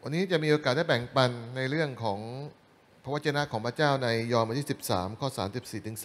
วันนี้จะมีโอกาสได้แบ่งปันในเรื่องของพระวจนะของพระเจ้าในยอห์นบทที่13ข้อ34ถึง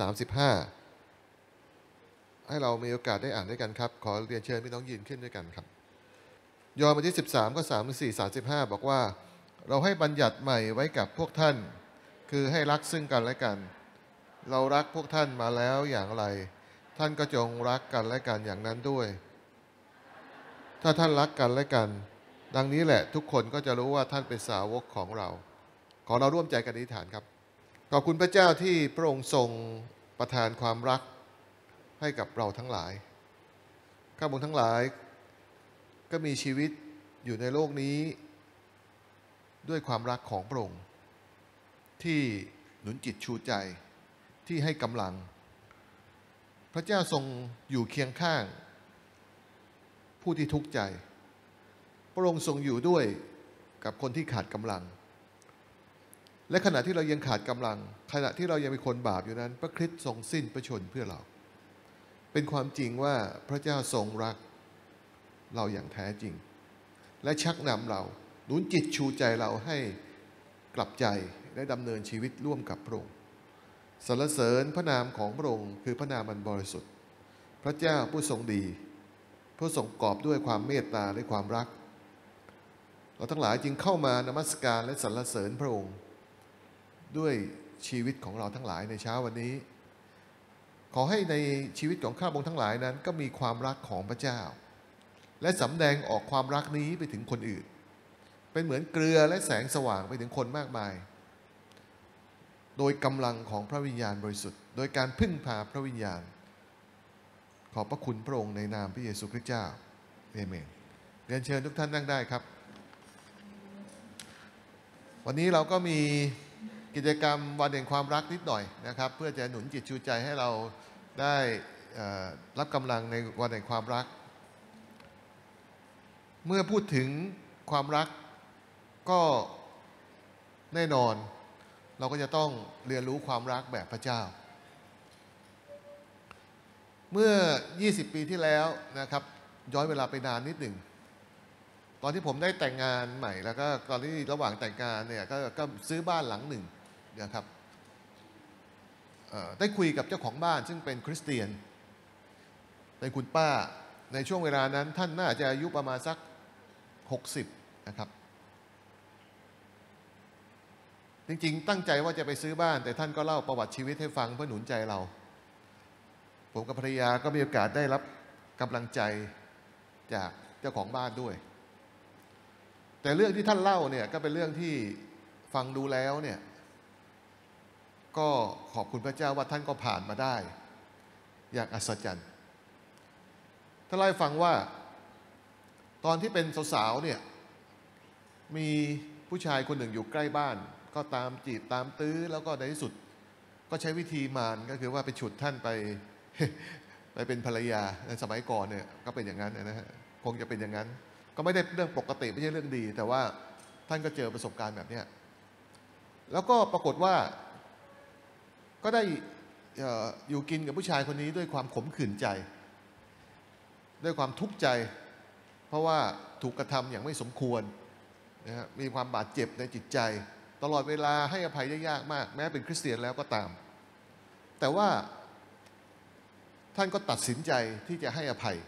35ให้เรามีโอกาสได้อ่านด้วยกันครับขอเรียนเชิญพี่น้องยืนขึ้นด้วยกันครับยอห์นบทที่13ข้อ34 35บอกว่าเราให้บัญญัติใหม่ไว้กับพวกท่านคือให้รักซึ่งกันและกันเรารักพวกท่านมาแล้วอย่างไรท่านก็จงรักกันและกันอย่างนั้นด้วยถ้าท่านรักกันและกันดังนี้แหละทุกคนก็จะรู้ว่าท่านเป็นสาวกของเราขอเราร่วมใจกันอธิษฐานครับขอบคุณพระเจ้าที่พระองค์ทรงประทานความรักให้กับเราทั้งหลายข้าพเจ้าทั้งหลายก็มีชีวิตอยู่ในโลกนี้ด้วยความรักของพระองค์ที่หนุนจิตชูใจที่ให้กำลังพระเจ้าทรงอยู่เคียงข้างผู้ที่ทุกข์ใจพระองค์ทรงอยู่ด้วยกับคนที่ขาดกำลังและขณะที่เรายังขาดกำลังขณะที่เรายังเป็นคนบาปอยู่นั้นพระคริสต์ทรงสิ้นพระชนม์เพื่อเราเป็นความจริงว่าพระเจ้าทรงรักเราอย่างแท้จริงและชักนำเราหนุนจิตชูใจเราให้กลับใจและดำเนินชีวิตร่วมกับพระองค์สรรเสริญพระนามของพระองค์คือพระนามอันบริสุทธิ์พระเจ้าผู้ทรงดีผู้ทรงกอบด้วยความเมตตาและความรักเราทั้งหลายจึงเข้ามานมัสการและสรรเสริญพระองค์ด้วยชีวิตของเราทั้งหลายในเช้าวันนี้ขอให้ในชีวิตของข้าพเจ้าทั้งหลายนั้นก็มีความรักของพระเจ้าและสำแดงออกความรักนี้ไปถึงคนอื่นเป็นเหมือนเกลือและแสงสว่างไปถึงคนมากมายโดยกำลังของพระวิญญาณบริสุทธิ์โดยการพึ่งพาพระวิญญาณขอบพระคุณพระองค์ในนามพระเยซูคริสต์เจ้าเอเมนเรียนเชิญทุกท่านนั่งได้ครับวันนี้เราก็มีกิจกรรมวันแห่งความรักนิดหน่อยนะครับเพื่อจะหนุนจิตชูใจให้เราได้รับกำลังในวันแห่งความรักเมื่อพูดถึงความรักก็แน่นอนเราก็จะต้องเรียนรู้ความรักแบบพระเจ้าเมื่อ20ปีที่แล้วนะครับย้อนเวลาไปนานนิดหนึ่งตอนที่ผมได้แต่งงานใหม่แล้วก็ตอนที่ระหว่างแต่งงานเนี่ยก็ซื้อบ้านหลังหนึ่งนะครับได้คุยกับเจ้าของบ้านซึ่งเป็นคริสเตียนเป็นคุณป้าในช่วงเวลานั้นท่านน่าจะอายุประมาณสัก60นะครับจริงๆตั้งใจว่าจะไปซื้อบ้านแต่ท่านก็เล่าประวัติชีวิตให้ฟังเพื่อหนุนใจเราผมกับภรรยาก็มีโอกาสได้รับกำลังใจจากเจ้าของบ้านด้วยแต่เรื่องที่ท่านเล่าเนี่ยก็เป็นเรื่องที่ฟังดูแล้วเนี่ยก็ขอบคุณพระเจ้าว่าท่านก็ผ่านมาได้อย่างอัศจรรย์ท่านเล่าให้ฟังว่าตอนที่เป็นสาวๆเนี่ยมีผู้ชายคนหนึ่งอยู่ใกล้บ้านก็ตามจีบตามตื้อแล้วก็ในที่สุดก็ใช้วิธีมารก็คือว่าไปฉุดท่านไป ไปเป็นภรรยาในสมัยก่อนเนี่ยก็เป็นอย่างนั้นนะฮะคงจะเป็นอย่างนั้นก็ไม่ได้เรื่องปกติไม่ใช่เรื่องดีแต่ว่าท่านก็เจอประสบการณ์แบบนี้แล้วก็ปรากฏว่าก็ได้อยู่กินกับผู้ชายคนนี้ด้วยความขมขื่นใจด้วยความทุกข์ใจเพราะว่าถูกกระทำอย่างไม่สมควรนะฮะมีความบาดเจ็บในจิตใจตลอดเวลาให้อภัยได้ยากมากแม้เป็นคริสเตียนแล้วก็ตามแต่ว่าท่านก็ตัดสินใจที่จะให้อภัย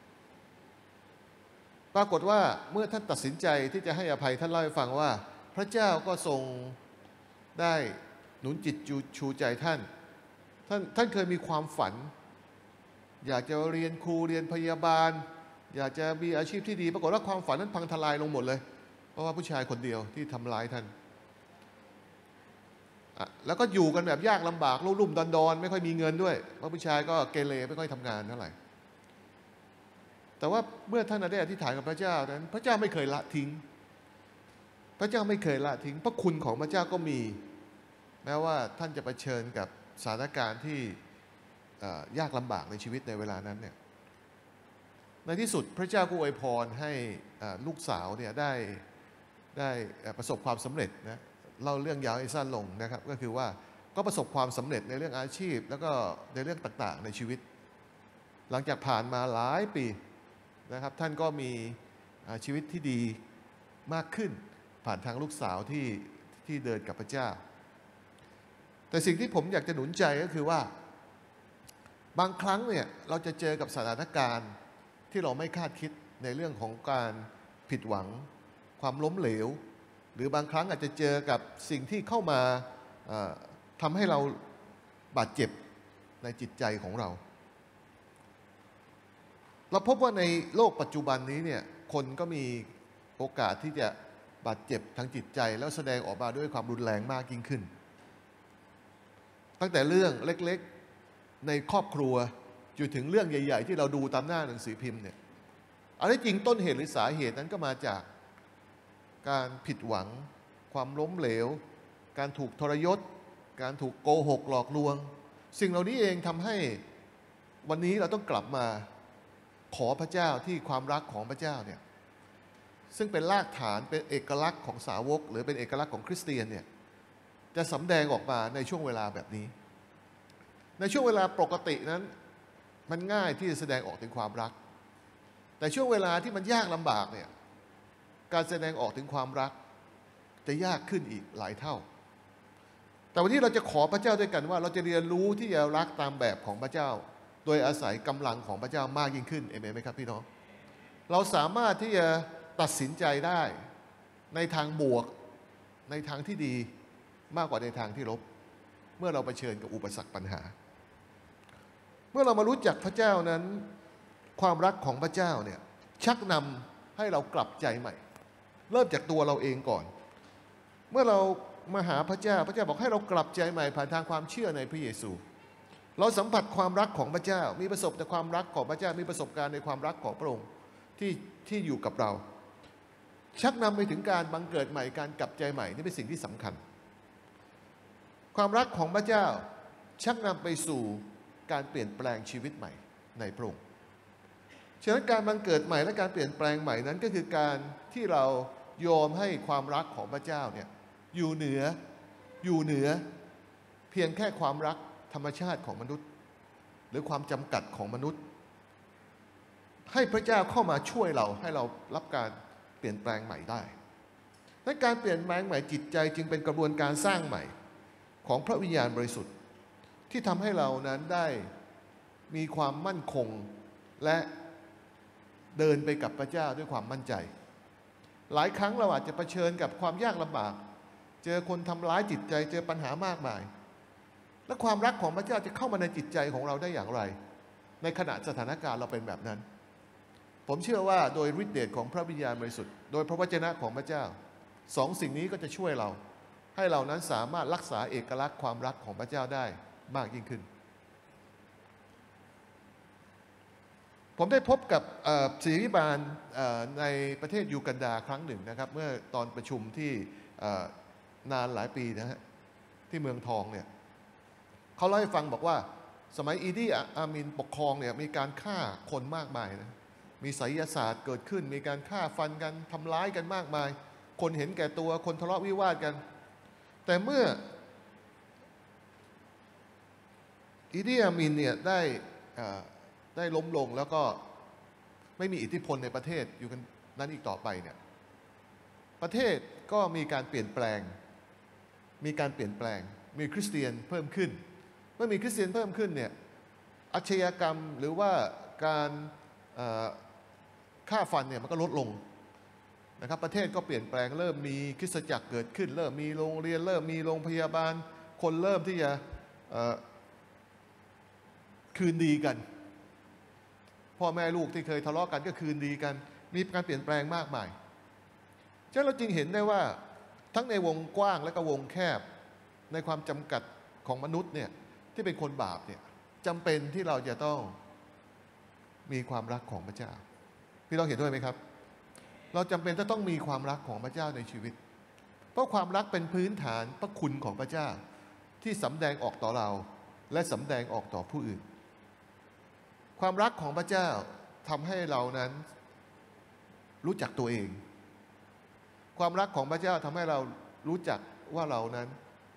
ปรากฏว่าเมื่อท่านตัดสินใจที่จะให้อภัยท่านเล่าให้ฟังว่าพระเจ้าก็ทรงได้หนุนจิตชูใจท่านเคยมีความฝันอยากจะเรียนครูเรียนพยาบาลอยากจะมีอาชีพที่ดีปรากฏว่าความฝันนั้นพังทลายลงหมดเลยเพราะว่าผู้ชายคนเดียวที่ทำร้ายท่านแล้วก็อยู่กันแบบยากลำบากลุ่มดอนไม่ค่อยมีเงินด้วยเพราะผู้ชายก็เกเรไม่ค่อยทำงานเท่าไหร่แต่ว่าเมื่อท่านได้อธิษฐานกับพระเจ้านั้นพระเจ้าไม่เคยละทิ้งพระเจ้าไม่เคยละทิ้งพระคุณของพระเจ้าก็มีแม้ว่าท่านจะเผชิญกับสถานการณ์ที่ยากลำบากในชีวิตในเวลานั้นเนี่ยในที่สุดพระเจ้าก็อวยพรให้ลูกสาวเนี่ยได้ประสบความสำเร็จนะเล่าเรื่องยาวให้สั้นลงนะครับก็คือว่าก็ประสบความสำเร็จในเรื่องอาชีพแล้วก็ในเรื่องต่างๆในชีวิตหลังจากผ่านมาหลายปีนะครับท่านก็มีชีวิตที่ดีมากขึ้นผ่านทางลูกสาวที่เดินกับพระเจ้าแต่สิ่งที่ผมอยากจะหนุนใจก็คือว่าบางครั้งเนี่ยเราจะเจอกับสถานการณ์ที่เราไม่คาดคิดในเรื่องของการผิดหวังความล้มเหลวหรือบางครั้งอาจจะเจอกับสิ่งที่เข้ามาทำให้เราบาดเจ็บในจิตใจของเราพบว่าในโลกปัจจุบันนี้เนี่ยคนก็มีโอกาสที่จะบาดเจ็บทางจิตใจแล้วแสดงออกมาด้วยความรุนแรงมากยิ่งขึ้นตั้งแต่เรื่องเล็กๆในครอบครัวจนถึงเรื่องใหญ่ๆที่เราดูตามหน้าหนังสือพิมพ์เนี่ยอันที่จริงต้นเหตุหรือสาเหตุนั้นก็มาจากการผิดหวังความล้มเหลวการถูกทรยศการถูกโกหกหลอกลวงสิ่งเหล่านี้เองทำให้วันนี้เราต้องกลับมาขอพระเจ้าที่ความรักของพระเจ้าเนี่ยซึ่งเป็นรากฐานเป็นเอกลักษณ์ของสาวกหรือเป็นเอกลักษณ์ของคริสเตียนเนี่ยจะสำแดงออกมาในช่วงเวลาแบบนี้ในช่วงเวลาปกตินั้นมันง่ายที่จะแสดงออกถึงความรักแต่ช่วงเวลาที่มันยากลำบากเนี่ยการแสดงออกถึงความรักจะยากขึ้นอีกหลายเท่าแต่วันนี้เราจะขอพระเจ้าด้วยกันว่าเราจะเรียนรู้ที่จะรักตามแบบของพระเจ้าโดยอาศัยกำลังของพระเจ้ามากยิ่งขึ้นเอเมนไหมครับพี่น้องเราสามารถที่จะตัดสินใจได้ในทางบวกในทางที่ดีมากกว่าในทางที่ลบเมื่อเราเผชิญกับอุปสรรคปัญหาเมื่อเรามารู้จักพระเจ้านั้นความรักของพระเจ้าเนี่ยชักนำให้เรากลับใจใหม่เริ่มจากตัวเราเองก่อนเมื่อเรามาหาพระเจ้าพระเจ้าบอกให้เรากลับใจใหม่ผ่านทางความเชื่อในพระเยซูเราสัมผัสความรักของพระเจ้ามีประสบแต่ความรักของพระเจ้ามีประสบการณ์ในความรักของพระองค์ที่อยู่กับเราชักนำไปถึงการบังเกิดใหม่การกลับใจใหม่นี่เป็นสิ่งที่สำคัญความรักของพระเจ้าชักนำไปสู่การเปลี่ยนแปลงชีวิตใหม่ในพระองค์ฉะนั้นการบังเกิดใหม่และการเปลี่ยนแปลงใหม่นั้นก็คือการที่เรายอมให้ความรักของพระเจ้าเนี่ยอยู่เหนือเพียงแค่ความรักธรรมชาติของมนุษย์หรือความจำกัดของมนุษย์ให้พระเจ้าเข้ามาช่วยเราให้เรารับการเปลี่ยนแปลงใหม่ได้และการเปลี่ยนแปลงใหม่จิตใจจึงเป็นกระบวนการสร้างใหม่ของพระวิญญาณบริสุทธิ์ที่ทำให้เรานั้นได้มีความมั่นคงและเดินไปกับพระเจ้าด้วยความมั่นใจหลายครั้งเราอาจจะเผชิญกับความยากลำบากเจอคนทำร้ายจิตใจเจอปัญหามากมายและความรักของพระเจ้าจะเข้ามาในจิตใจของเราได้อย่างไรในขณะสถานการณ์เราเป็นแบบนั้นผมเชื่อว่าโดยฤทธิ์เดชของพระวิญญาณบริสุทธิ์โดยพระวจนะของพระเจ้าสองสิ่งนี้ก็จะช่วยเราให้เรานั้นสามารถรักษาเอกลักษณ์ความรักของพระเจ้าได้มากยิ่งขึ้นผมได้พบกับศิริบาลในประเทศยูกันดาครั้งหนึ่งนะครับเมื่อตอนประชุมที่นานหลายปีนะฮะที่เมืองทองเนี่ยเขาเล่าให้ฟังบอกว่าสมัยอีดีอามินปกครองเนี่ยมีการฆ่าคนมากมายนะมีไสยศาสตร์เกิดขึ้นมีการฆ่าฟันกันทำร้ายกันมากมายคนเห็นแก่ตัวคนทะเลาะวิวาทกันแต่เมื่ออีดีอามินเนี่ยได้ล้มลงแล้วก็ไม่มีอิทธิพลในประเทศอยู่กันนั้นอีกต่อไปเนี่ยประเทศก็มีการเปลี่ยนแปลงมีคริสเตียนเพิ่มขึ้นเมื่อมีคริสเตียนเพิ่มขึ้นเนี่ยอาชญากรรมหรือว่าการฆ่าฟันเนี่ยมันก็ลดลงนะครับประเทศก็เปลี่ยนแปลงเริ่มมีคริสตจักรเกิดขึ้นเริ่มมีโรงเรียนเริ่มมีโรงพยาบาลคนเริ่มที่จะคืนดีกันพ่อแม่ลูกที่เคยทะเลาะกันก็คืนดีกันมีการเปลี่ยนแปลงมากมายฉะนั้นเราจึงเห็นได้ว่าทั้งในวงกว้างและก็วงแคบในความจำกัดของมนุษย์เนี่ยที่เป็นคนบาปเนี่ยจำเป็นที่เราจะต้องมีความรักของพระเจ้าพี่ต้องเห็นด้วยไหมครับเราจำเป็นจะต้องมีความรักของพระเจ้าในชีวิตเพราะความรักเป็นพื้นฐานพระคุณของพระเจ้าที่สำแดงออกต่อเราและสำแดงออกต่อผู้อื่นความรักของพระเจ้าทำให้เรานั้นรู้จักตัวเองความรักของพระเจ้าทำให้เรารู้จักว่าเรานั้น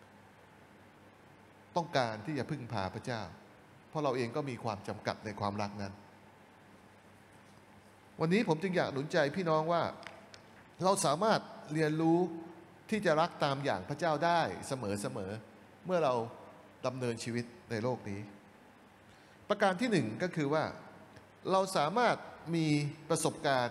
ต้องการที่จะพึ่งพาพระเจ้าเพราะเราเองก็มีความจำกัดในความรักนั้นวันนี้ผมจึงอยากหนุนใจพี่น้องว่าเราสามารถเรียนรู้ที่จะรักตามอย่างพระเจ้าได้เสมอเมื่อเราดำเนินชีวิตในโลกนี้ประการที่หนึ่งก็คือว่าเราสามารถมีประสบการณ์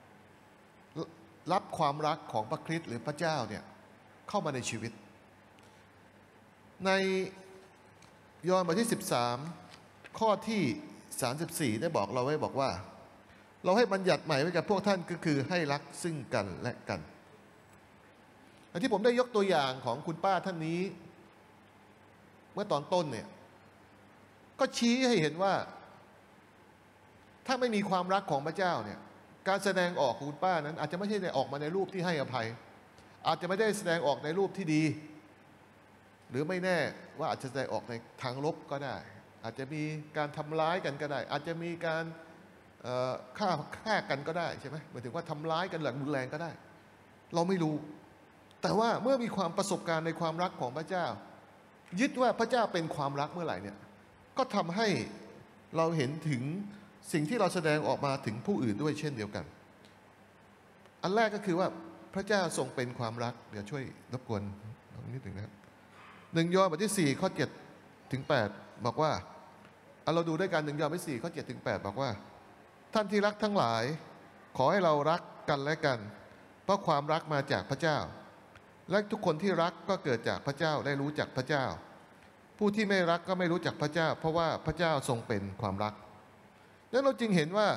รับความรักของพระคริสต์หรือพระเจ้าเนี่ยเข้ามาในชีวิตในยอห์นบทที่13ข้อที่34ได้บอกเราไว้บอกว่าเราให้บัญญัติใหม่ไว้กับพวกท่านก็คือให้รักซึ่งกันและกันอันที่ผมได้ยกตัวอย่างของคุณป้าท่านนี้เมื่อตอนต้นเนี่ยก็ชี้ให้เห็นว่าถ้าไม่มีความรักของพระเจ้าเนี่ยการแสดงออกของคุณป้านั้นอาจจะไม่ใช่ออกมาในรูปที่ให้อภัยอาจจะไม่ได้แสดงออกในรูปที่ดีหรือไม่แน่ว่าอาจจะแสดงออกในทางลบก็ได้อาจจะมีการทำร้ายกันก็ได้อาจจะมีการฆ่ากันก็ได้ใช่ไหมหมายถึงว่าทำร้ายกันหลังรุนแรงก็ได้เราไม่รู้แต่ว่าเมื่อมีความประสบการณ์ในความรักของพระเจ้ายึดว่าพระเจ้าเป็นความรักเมื่อไหร่เนี่ยก็ทำให้เราเห็นถึงสิ่งที่เราแสดงออกมาถึงผู้อื่นด้วยเช่นเดียวกันอันแรกก็คือว่าพระเจ้าทรงเป็นความรักเดี๋ยวช่วยรบกวนนิดหนึ่งนะครับ1 ยอห์นบทที่4ข้อ7ถึง8บอกว่าเราดูด้วยกัน1 ยอห์นบทที่4ข้อ7ถึง8บอกว่าท่านที่รักทั้งหลายขอให้เรารักกันและกันเพราะความรักมาจากพระเจ้าและทุกคนที่รักก็เกิดจากพระเจ้าได้รู้จักพระเจ้าผู้ที่ไม่รักก็ไม่รู้จักพระเจ้าเพราะว่าพระเจ้าทรงเป็นความรักดังนั้นเราจึงเห็นว่า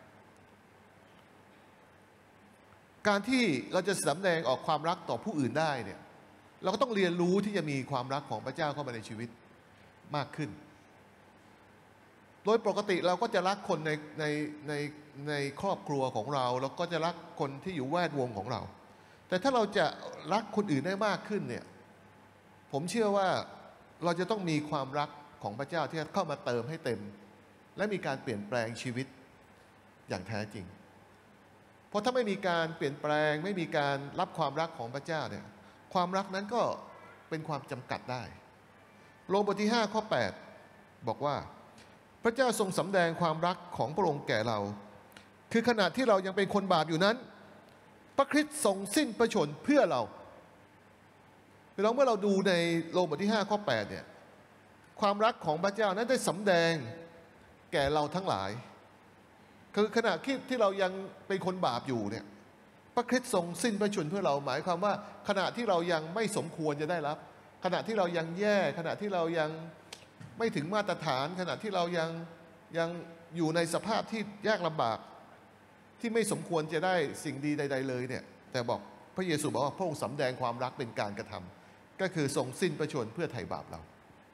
การที่เราจะแสดงออกความรักต่อผู้อื่นได้เนี่ยเราก็ต้องเรียนรู้ที่จะมีความรักของพระเจ้าเข้ามาในชีวิตมากขึ้นโดยปกติเราก็จะรักคนในครอบครัวของเราเราก็จะรักคนที่อยู่แวดวงของเราแต่ถ้าเราจะรักคนอื่นได้มากขึ้นเนี่ยผมเชื่อว่าเราจะต้องมีความรักของพระเจ้าที่เข้ามาเติมให้เต็มและมีการเปลี่ยนแปลงชีวิตอย่างแท้จริงเพราะถ้าไม่มีการเปลี่ยนแปลงไม่มีการรับความรักของพระเจ้าเนี่ยความรักนั้นก็เป็นความจำกัดได้โรมบทที่5ข้อ8บอกว่าพระเจ้าทรงสำแดงความรักของพระองค์แก่เราคือขณะที่เรายังเป็นคนบาปอยู่นั้นพระคริสต์ทรงสิ้นพระชนเพื่อเราพี่น้องเมื่อเราดูในโรมบทที่5ข้อ8เนี่ยความรักของพระเจ้านั้นได้สำแดงแก่เราทั้งหลายคือขณะที่เรายังเป็นคนบาปอยู่เนี่ยพระคริสต์ทรงสิ้นพระชนเพื่อเราหมายความว่าขณะที่เรายังไม่สมควรจะได้รับขณะที่เรายังแย่ขณะที่เรายังไม่ถึงมาตรฐานขณะที่เรายังอยู่ในสภาพที่ยากลำบากที่ไม่สมควรจะได้สิ่งดีใดๆเลยเนี่ยแต่บอกพระเยซูบอกว่าพระองค์สำแดงความรักเป็นการกระทำก็คือทรงสิ้นพระชนเพื่อไถ่บาปเรา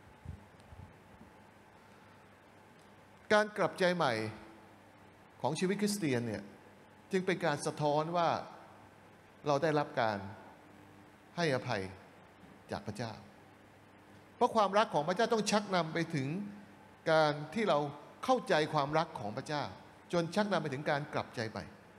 การกลับใจใหม่ของชีวิตคริสเตียนเนี่ยจึงเป็นการสะท้อนว่าเราได้รับการให้อภัยจากพระเจ้าเพราะความรักของพระเจ้าต้องชักนำไปถึงการที่เราเข้าใจความรักของพระเจ้าจนชักนำไปถึงการกลับใจใหม่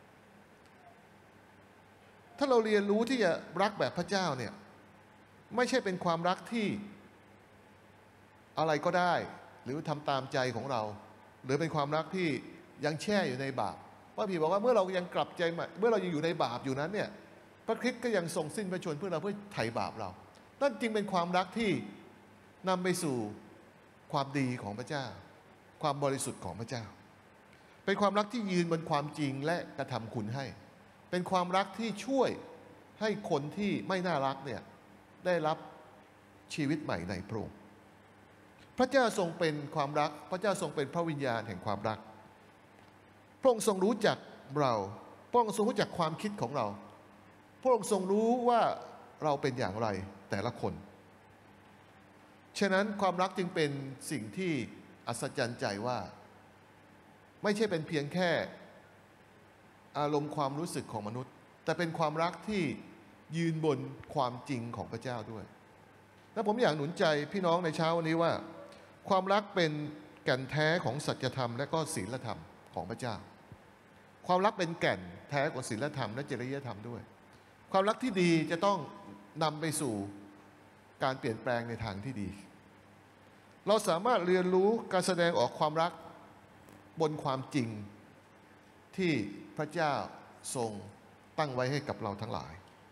ถ้าเราเรียนรู้ที่จะรักแบบพระเจ้าเนี่ยไม่ใช่เป็นความรักที่อะไรก็ได้หรือทำตามใจของเราหรือเป็นความรักที่ยังแช่อยู่ในบาปพระพี่บอกว่าเมื่อเรายังกลับใจใหม่เมื่อเรายังอยู่ในบาปอยู่นั้นเนี่ยพระคริสต์ก็ยังทรงสิ้นพระชนเพื่อเราเพื่อไถ่บาปเรานั่นจึงเป็นความรักที่นำไปสู่ความดีของพระเจ้าความบริสุทธิ์ของพระเจ้าเป็นความรักที่ยืนบนความจริงและกระทำคุณให้เป็นความรักที่ช่วยให้คนที่ไม่น่ารักเนี่ยได้รับชีวิตใหม่ในพระองค์พระเจ้าทรงเป็นความรักพระเจ้าทรงเป็นพระวิญญาณแห่งความรักพระองค์ทรงรู้จักเราพระองค์ทรงรู้จักความคิดของเราพระองค์ทรงรู้ว่าเราเป็นอย่างไรแต่ละคนฉะนั้นความรักจึงเป็นสิ่งที่อัศจรรย์ใจว่าไม่ใช่เป็นเพียงแค่อารมณ์ความรู้สึกของมนุษย์แต่เป็นความรักที่ยืนบนความจริงของพระเจ้าด้วยและผมอยากหนุนใจพี่น้องในเช้าวันนี้ว่าความรักเป็นแก่นแท้ของสัจธรรมและก็ศีลธรรมของพระเจ้าความรักเป็นแก่นแท้ของศีลธรรมและจริยธรรมด้วยความรักที่ดีจะต้องนำไปสู่การเปลี่ยนแปลงในทางที่ดีเราสามารถเรียนรู้การแสดงออกความรักบนความจริงที่พระเจ้าทรงตั้งไว้ให้กับเราทั้งหลาย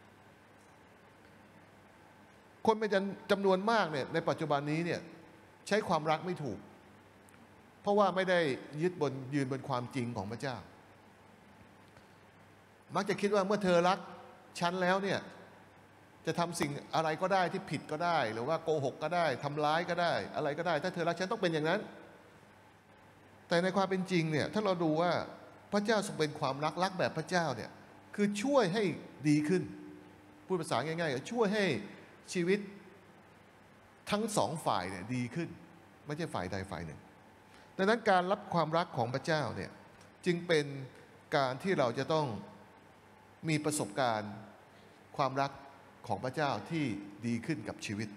คนเป็นจำนวนมากเนี่ยในปัจจุบันนี้เนี่ยใช้ความรักไม่ถูกเพราะว่าไม่ได้ยืนบนความจริงของพระเจ้ามักจะคิดว่าเมื่อเธอรักฉันแล้วเนี่ยจะทำสิ่งอะไรก็ได้ที่ผิดก็ได้หรือว่าโกหกก็ได้ทำร้ายก็ได้อะไรก็ได้ถ้าเธอรักฉันต้องเป็นอย่างนั้นแต่ในความเป็นจริงเนี่ยถ้าเราดูว่าพระเจ้าทรงเป็นความรักแบบพระเจ้าเนี่ยคือช่วยให้ดีขึ้นพูดภาษาง่ายๆช่วยให้ชีวิตทั้งสองฝ่ายเนี่ยดีขึ้นไม่ใช่ฝ่ายใดฝ่ายหนึ่งดังนั้นการรับความรักของพระเจ้าเนี่ยจึงเป็นการที่เราจะต้องมีประสบการณ์ความรักของพระเจ้าที่ดีขึ้นกับชีวิต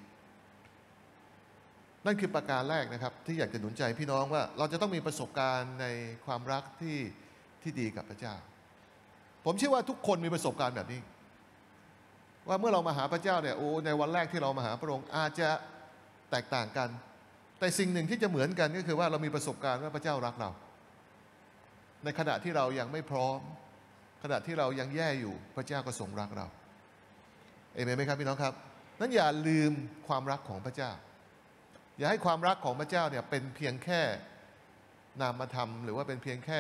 นั่นคือประการแรกนะครับที่อยากจะหนุนใจพี่น้องว่าเราจะต้องมีประสบการณ์ในความรักที่ดีกับพระเจ้าผมเชื่อว่าทุกคนมีประสบการณ์แบบนี้ว่าเมื่อเรามาหาพระเจ้าเนี่ยในวันแรกที่เรามาหาพระองค์อาจจะแตกต่างกันแต่สิ่งหนึ่งที่จะเหมือนกันก็คือว่าเรามีประสบการณ์ว่าพระเจ้ารักเราในขณะที่เรายังไม่พร้อมขณะที่เรายังแย่อยู่พระเจ้าก็ทรงรักเราเอเมนไหมครับพี่น้องครับนั้นอย่าลืมความรักของพระเจ้าอย่าให้ความรักของพระเจ้าเนี่ยเป็นเพียงแค่นามธรรมหรือว่าเป็นเพียงแค่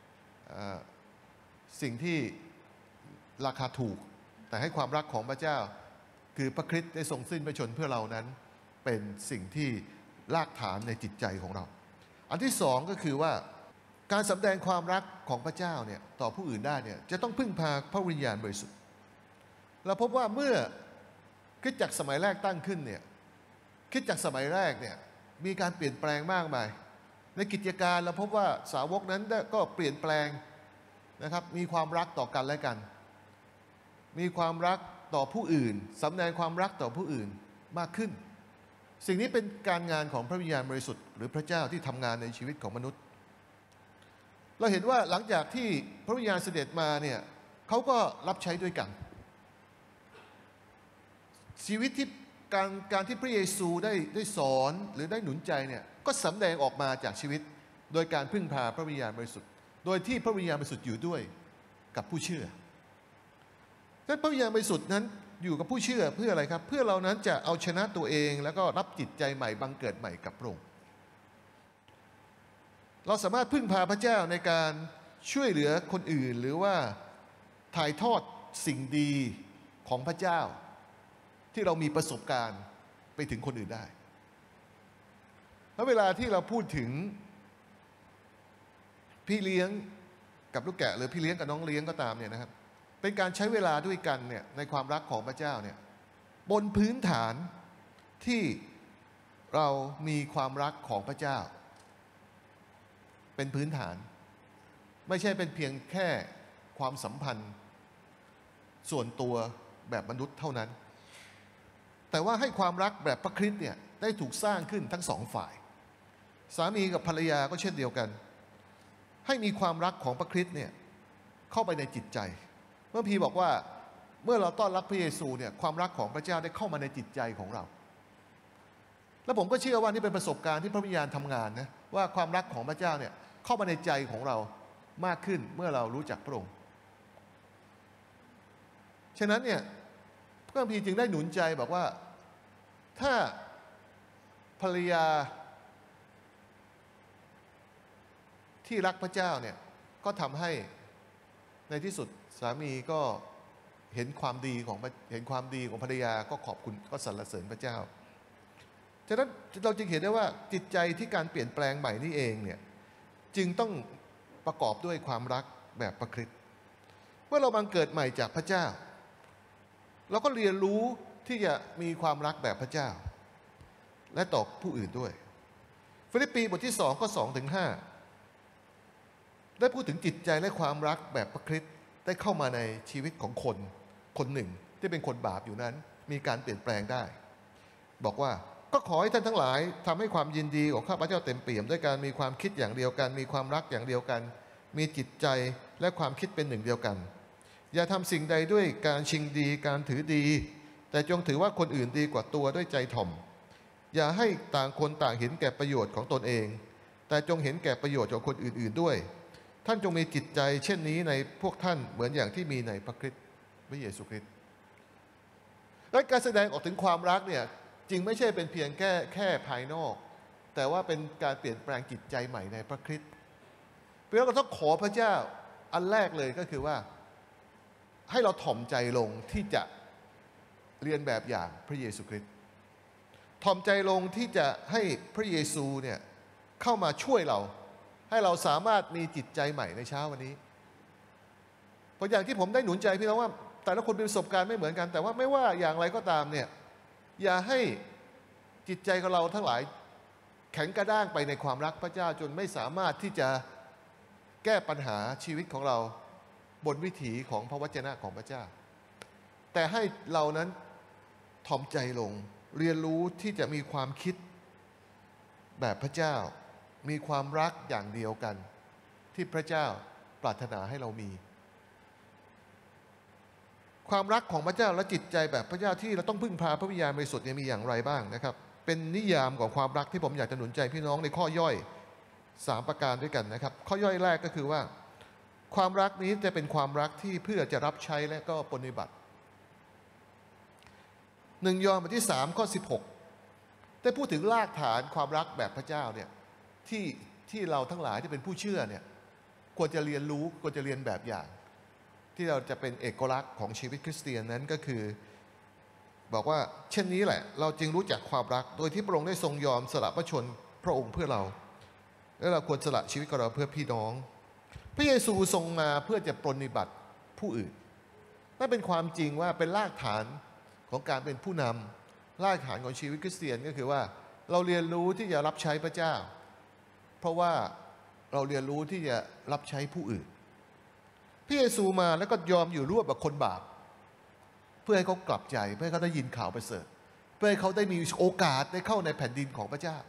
สิ่งที่ราคาถูกแต่ให้ความรักของพระเจ้าคือพระคริสต์ได้ทรงสิ้นพระชนเพื่อเรานั้นเป็นสิ่งที่รากฐานในจิตใจของเราอันที่สองก็คือว่าการสำแดงความรักของพระเจ้าเนี่ยต่อผู้อื่นได้เนี่ยจะต้องพึ่งพาพระวิญญาณบริสุทธิ์เราพบว่าเมื่อคริสตจักรสมัยแรกตั้งขึ้นเนี่ยคริสตจักรสมัยแรกเนี่ยมีการเปลี่ยนแปลงมากมายในกิจการเราพบว่าสาวกนั้นก็เปลี่ยนแปลงนะครับมีความรักต่อกันและกันมีความรักต่อผู้อื่นสำแดงความรักต่อผู้อื่นมากขึ้นสิ่งนี้เป็นการงานของพระวิญญาณบริสุทธิ์หรือพระเจ้าที่ทำงานในชีวิตของมนุษย์เราเห็นว่าหลังจากที่พระวิญญาณเสด็จมาเนี่ยเขาก็รับใช้ด้วยกันชีวิตที่การที่พระเยซูได้สอนหรือได้หนุนใจเนี่ยก็สำแดงออกมาจากชีวิตโดยการพึ่งพาพระวิญญาณบริสุทธิ์โดยที่พระวิญญาณบริสุทธิ์อยู่ด้วยกับผู้เชื่อดังนั้นพระวิญญาณบริสุทธิ์นั้นอยู่กับผู้เชื่อเพื่ออะไรครับเพื่อเรานั้นจะเอาชนะตัวเองแล้วก็รับจิตใจใหม่บังเกิดใหม่กับพระองค์เราสามารถพึ่งพาพระเจ้าในการช่วยเหลือคนอื่นหรือว่าถ่ายทอดสิ่งดีของพระเจ้าที่เรามีประสบการณ์ไปถึงคนอื่นได้แล้วเวลาที่เราพูดถึงพี่เลี้ยงกับลูกแกะหรือพี่เลี้ยงกับน้องเลี้ยงก็ตามเนี่ยนะครับเป็นการใช้เวลาด้วยกันเนี่ยในความรักของพระเจ้าเนี่ยบนพื้นฐานที่เรามีความรักของพระเจ้าเป็นพื้นฐานไม่ใช่เป็นเพียงแค่ความสัมพันธ์ส่วนตัวแบบมนุษย์เท่านั้นแต่ว่าให้ความรักแบบพระคริสต์เนี่ยได้ถูกสร้างขึ้นทั้งสองฝ่ายสามีกับภรรยาก็เช่นเดียวกันให้มีความรักของพระคริสต์เนี่ยเข้าไปในจิตใจเมื่อพีบอกว่าเมื่อเราต้อนรับพระเยซูเนี่ยความรักของพระเจ้าได้เข้ามาในจิตใจของเราและผมก็เชื่อว่านี่เป็นประสบการณ์ที่พระวิญญาณทำงานนะว่าความรักของพระเจ้าเนี่ยเข้ามาในใจของเรามากขึ้นเมื่อเรารู้จักพระองค์ฉะนั้นเนี่ยพระคัมภีร์จึงได้หนุนใจบอกว่าถ้าภรรยาที่รักพระเจ้าเนี่ยก็ทำให้ในที่สุดสามีก็เห็นความดีของภรรยาก็ขอบคุณก็สรรเสริญพระเจ้าฉะนั้นเราจึงเห็นได้ว่าจิตใจที่การเปลี่ยนแปลงใหม่นี่เองเนี่ยจึงต้องประกอบด้วยความรักแบบพระคริสต์เมื่อเราบังเกิดใหม่จากพระเจ้าเราก็เรียนรู้ที่จะมีความรักแบบพระเจ้าและต่อผู้อื่นด้วยฟิลิปปีบทที่2ข้อ2ถึง5ได้พูดถึงจิตใจและความรักแบบพระคริสต์ได้เข้ามาในชีวิตของคนหนึ่งที่เป็นคนบาปอยู่นั้นมีการเปลี่ยนแปลงได้บอกว่าก็ขอให้ท่านทั้งหลายทำให้ความยินดีของข้าพเจ้าเต็มเปี่ยมด้วยการมีความคิดอย่างเดียวกันมีความรักอย่างเดียวกันมีจิตใจและความคิดเป็นหนึ่งเดียวกันอย่าทำสิ่งใดด้วยการชิงดีการถือดีแต่จงถือว่าคนอื่นดีกว่าตัวด้วยใจถ่อมอย่าให้ต่างคนต่างเห็นแก่ประโยชน์ของตนเองแต่จงเห็นแก่ประโยชน์ของคนอื่นๆด้วยท่านจงมีจิตใจเช่นนี้ในพวกท่านเหมือนอย่างที่มีในพระคริสต์พระเยซูคริสต์และการแสดงออกถึงความรักเนี่ยจริงไม่ใช่เป็นเพียงแค่ภายนอกแต่ว่าเป็นการเปลี่ยนแปลงจิตใจใหม่ในพระคริสต์เพราะฉะนั้นเราต้องขอพระเจ้าอันแรกเลยก็คือว่าให้เราถ่อมใจลงที่จะเรียนแบบอย่างพระเยซูคริสต์ถ่อมใจลงที่จะให้พระเยซูเนี่ยเข้ามาช่วยเราให้เราสามารถมีจิตใจใหม่ในเช้าวันนี้เพราะอย่างที่ผมได้หนุนใจพี่น้องว่าแต่ละคนมีประสบการณ์ไม่เหมือนกันแต่ว่าไม่ว่าอย่างไรก็ตามเนี่ยอย่าให้จิตใจของเราทั้งหลายแข็งกระด้างไปในความรักพระเจ้าจนไม่สามารถที่จะแก้ปัญหาชีวิตของเราบนวิถีของพระวจนะของพระเจ้าแต่ให้เรานั้นถ่อมใจลงเรียนรู้ที่จะมีความคิดแบบพระเจ้ามีความรักอย่างเดียวกันที่พระเจ้าปรารถนาให้เรามีความรักของพระเจ้าและจิตใจแบบพระเจ้าที่เราต้องพึ่งพาพระวิญญาณบริสุทธิ์มีอย่างไรบ้างนะครับเป็นนิยามของความรักที่ผมอยากจะหนุนใจพี่น้องในข้อย่อย3ประการด้วยกันนะครับข้อย่อยแรกก็คือว่าความรักนี้จะเป็นความรักที่เพื่อจะรับใช้และก็ปฏิบัติ1 ยอห์นบทที่3 ข้อ 16ได้พูดถึงรากฐานความรักแบบพระเจ้าเนี่ยที่เราทั้งหลายที่เป็นผู้เชื่อเนี่ยควรจะเรียนรู้ควรจะเรียนแบบอย่างที่เราจะเป็นเอกลักษณ์ของชีวิตคริสเตียนนั้นก็คือบอกว่าเช่นนี้แหละเราจึงรู้จักความรักโดยที่พระองค์ได้ทรงยอมสละพระชนพระองค์เพื่อเราและเราควรสละชีวิตของเราเพื่อพี่น้องพระเยซูทรงมาเพื่อจะปรนนิบัติผู้อื่นนั่นเป็นความจริงว่าเป็นรากฐานของการเป็นผู้นำรากฐานของชีวิตคริสเตียนก็คือว่าเราเรียนรู้ที่จะรับใช้พระเจ้าเพราะว่าเราเรียนรู้ที่จะรับใช้ผู้อื่นพระเยซูมาแล้วก็ยอมอยู่ร่วมกับคนบาปเพื่อให้เขากลับใจเพื่อให้เขาได้ยินข่าวประเสริฐเพื่อให้เขาได้มีโอกาสได้เข้าในแผ่นดินของพระเจ้า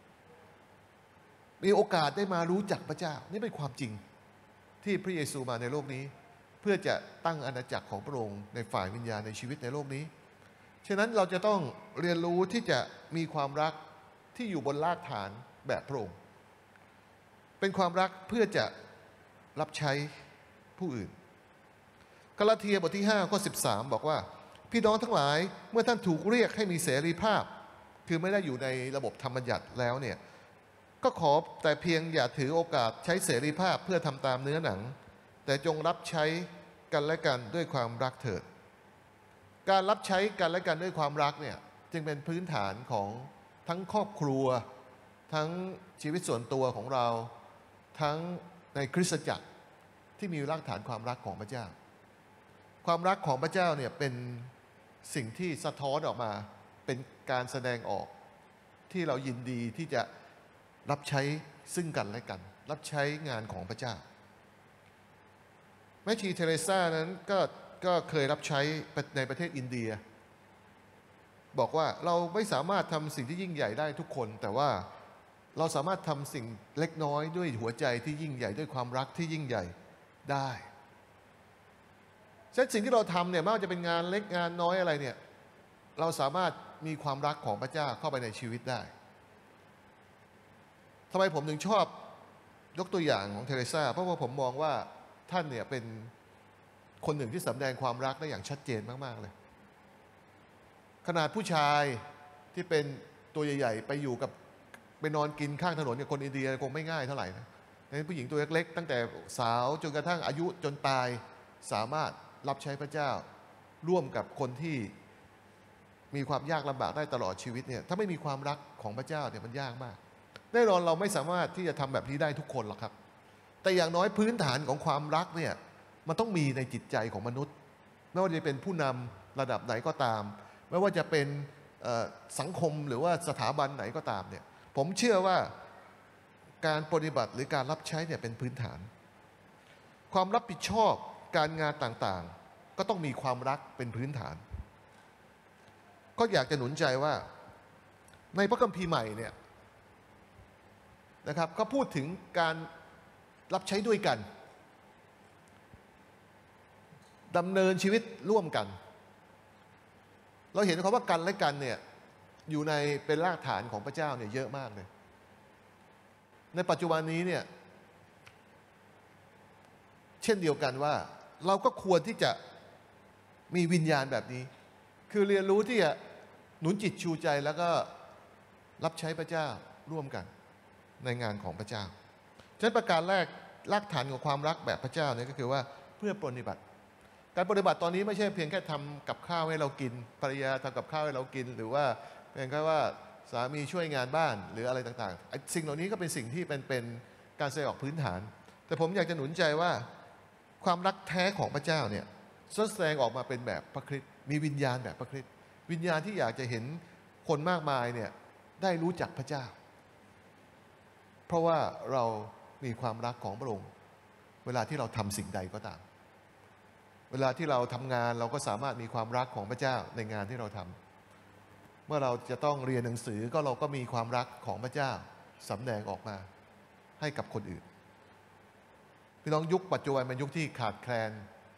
มีโอกาสได้มารู้จักพระเจ้านี่เป็นความจริงที่พระเยซูมาในโลกนี้เพื่อจะตั้งอาณาจักรของพระองค์ในฝ่ายวิญญาณในชีวิตในโลกนี้ฉะนั้นเราจะต้องเรียนรู้ที่จะมีความรักที่อยู่บนรากฐานแบบพระองค์เป็นความรักเพื่อจะรับใช้ผู้อื่นกาลาเทียบทที่5 ข้อ 13บอกว่าพี่น้องทั้งหลายเมื่อท่านถูกเรียกให้มีเสรีภาพคือไม่ได้อยู่ในระบบธรรมบัญญัติแล้วเนี่ยก็ขอแต่เพียงอย่าถือโอกาสใช้เสรีภาพเพื่อทำตามเนื้อหนังแต่จงรับใช้กันและกันด้วยความรักเถิดการรับใช้กันและกันด้วยความรักเนี่ยจึงเป็นพื้นฐานของทั้งครอบครัวทั้งชีวิตส่วนตัวของเราทั้งในคริสตจักรที่มีรากฐานความรักของพระเจ้าความรักของพระเจ้าเนี่ยเป็นสิ่งที่สะท้อนออกมาเป็นการแสดงออกที่เรายินดีที่จะรับใช้ซึ่งกันและกันรับใช้งานของพระเจ้าแม่ชีเทเรซานั้นก็เคยรับใช้ในประเทศอินเดียบอกว่าเราไม่สามารถทำสิ่งที่ยิ่งใหญ่ได้ทุกคนแต่ว่าเราสามารถทำสิ่งเล็กน้อยด้วยหัวใจที่ยิ่งใหญ่ด้วยความรักที่ยิ่งใหญ่ได้ฉะนั้นสิ่งที่เราทำเนี่ยไม่ว่าจะเป็นงานเล็กงานน้อยอะไรเนี่ยเราสามารถมีความรักของพระเจ้าเข้าไปในชีวิตได้ทำไมผมถึงชอบยกตัวอย่างของเทเรซาเพราะว่าผมมองว่าท่านเนี่ยเป็นคนหนึ่งที่แสดงความรักได้อย่างชัดเจนมากๆเลยขนาดผู้ชายที่เป็นตัวใหญ่ๆไปนอนกินข้างถนนกับคนอินเดียคงไม่ง่ายเท่าไหร่นะแต่ผู้หญิงตัวเล็กๆตั้งแต่สาวจนกระทั่งอายุจนตายสามารถรับใช้พระเจ้าร่วมกับคนที่มีความยากลำบากได้ตลอดชีวิตเนี่ยถ้าไม่มีความรักของพระเจ้าเนี่ยมันยากมากแน่นอนเราไม่สามารถที่จะทำแบบนี้ได้ทุกคนหรอกครับแต่อย่างน้อยพื้นฐานของความรักเนี่ยมันต้องมีในจิตใจของมนุษย์ไม่ว่าจะเป็นผู้นำระดับไหนก็ตามไม่ว่าจะเป็นสังคมหรือว่าสถาบันไหนก็ตามเนี่ยผมเชื่อว่าการปฏิบัติหรือการรับใช้เนี่ยเป็นพื้นฐานความรับผิดชอบการงานต่างๆก็ต้องมีความรักเป็นพื้นฐานก็อยากจะหนุนใจว่าในพระคัมภีร์ใหม่เนี่ยนะครับก็พูดถึงการรับใช้ด้วยกันดำเนินชีวิตร่วมกันเราเห็นคำว่ากันและกันเนี่ยอยู่ในเป็นรากฐานของพระเจ้าเนี่ยเยอะมากเลยในปัจจุบันนี้เนี่ยช่นเดียวกันว่าเราก็ควรที่จะมีวิญญาณแบบนี้คือเรียนรู้ที่จะหนุนจิตชูใจแล้วก็รับใช้พระเจ้าร่วมกันในงานของพระเจ้าฉะนั้นประการแรกรากฐานของความรักแบบพระเจ้าเนี่ยก็คือว่าเพื่อปฏิบัติการปฏิบัติตอนนี้ไม่ใช่เพียงแค่ทำกับข้าวให้เรากินภรรยาทำกับข้าวให้เรากินหรือว่าเพียงแค่ว่าสามีช่วยงานบ้านหรืออะไรต่างๆสิ่งเหล่านี้ก็เป็นสิ่งที่เป็นการแสดงออกพื้นฐานแต่ผมอยากจะหนุนใจว่าความรักแท้ของพระเจ้าเนี่ยแสดงออกมาเป็นแบบพระคริสต์มีวิญญาณแบบพระคริสต์วิญญาณที่อยากจะเห็นคนมากมายเนี่ยได้รู้จักพระเจ้าเพราะว่าเรามีความรักของพระองค์เวลาที่เราทำสิ่งใดก็ตามเวลาที่เราทำงานเราก็สามารถมีความรักของพระเจ้าในงานที่เราทำเมื่อเราจะต้องเรียนหนังสือก็เราก็มีความรักของพระเจ้าสำแดงออกมาให้กับคนอื่นพี่น้องยุคปัจจุบันเป็นยุคที่ขาดแคลน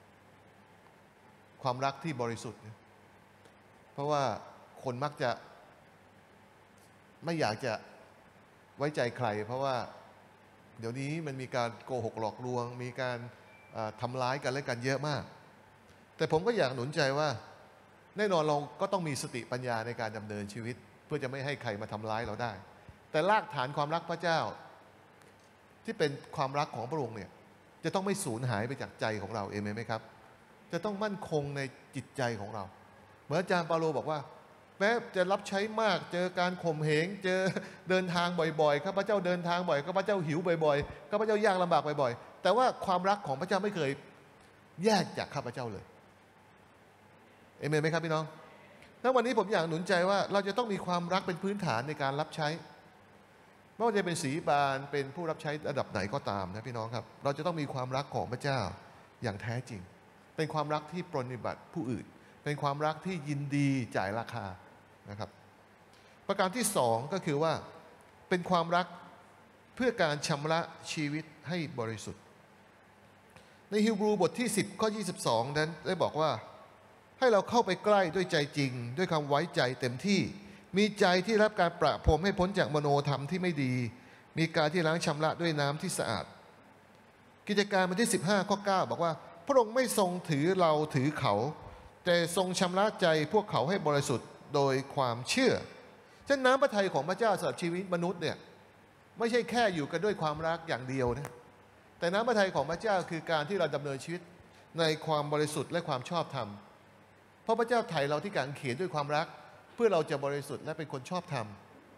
ความรักที่บริสุทธิ์เพราะว่าคนมักจะไม่อยากจะไว้ใจใครเพราะว่าเดี๋ยวนี้มันมีการโกหกหลอกลวงมีการทำร้ายกันและกันเยอะมากแต่ผมก็อยากหนุนใจว่าแน่นอนเราก็ต้องมีสติปัญญาในการดำเนินชีวิตเพื่อจะไม่ให้ใครมาทำร้ายเราได้แต่รากฐานความรักพระเจ้าที่เป็นความรักของพระองค์เนี่ยจะต้องไม่สูญหายไปจากใจของเราเองไหมครับจะต้องมั่นคงในจิตใจของเราเหมือนอาจารย์เปาโลบอกว่าแม้จะรับใช้มากเจอการข่มเหงเจอเดินทางบ่อยๆข้าพเจ้าเดินทางบ่อยข้าพเจ้าหิวบ่อยๆข้าพเจ้ายากลำบากบ่อยๆแต่ว่าความรักของพระเจ้าไม่เคยแยกจากข้าพเจ้าเลยเอเมนไหมครับพี่น้องณวันนี้ผมอยากหนุนใจว่าเราจะต้องมีความรักเป็นพื้นฐานในการรับใช้ไม่ว่าจะเป็นศรีบาลเป็นผู้รับใช้ระดับไหนก็ตามนะพี่น้องครับเราจะต้องมีความรักของพระเจ้าอย่างแท้จริงเป็นความรักที่ปรนนิบัติผู้อื่นเป็นความรักที่ยินดีจ่ายราคานะครับประการที่สองก็คือว่าเป็นความรักเพื่อการชำระชีวิตให้บริสุทธิ์ในฮีบรูบทที่10ข้อ22นั้นได้บอกว่าให้เราเข้าไปใกล้ด้วยใจจริงด้วยความไว้ใจเต็มที่มีใจที่รับการประพรมให้พ้นจากมโนธรรมที่ไม่ดีมีการที่ล้างชำระด้วยน้ำที่สะอาดกิจการบทที่15ข้อ9บอกว่าพระองค์ไม่ทรงถือเราถือเขาแต่ทรงชำระใจพวกเขาให้บริสุทธิ์โดยความเชื่อฉะนั้นน้ำพระทัยของพระเจ้าสำหรับชีวิตมนุษย์เนี่ยไม่ใช่แค่อยู่กันด้วยความรักอย่างเดียวนะแต่น้ำพระทัยของพระเจ้าคือการที่เราดำเนินชีวิตในความบริสุทธิ์และความชอบธรรมเพราะพระเจ้าไถ่เราที่การเขียนด้วยความรักเพื่อเราจะบริสุทธิ์และเป็นคนชอบธรรม